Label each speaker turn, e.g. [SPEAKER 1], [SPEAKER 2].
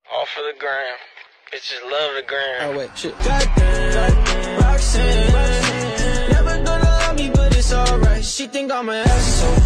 [SPEAKER 1] All for the gram. Bitches love the gram.
[SPEAKER 2] Oh wait, shit. Goddamn, Roxanne. Never gonna love me, but it's alright. She think I'm an asshole.